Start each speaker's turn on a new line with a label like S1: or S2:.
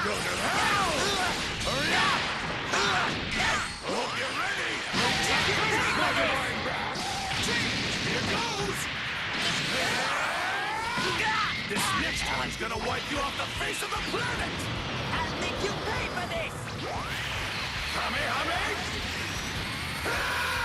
S1: Go to hell! Hurry up! Hope you're ready! Going back! Here goes! This next one's gonna wipe you off the face of the planet!
S2: I'll make you pay for this!
S1: Kamehameha!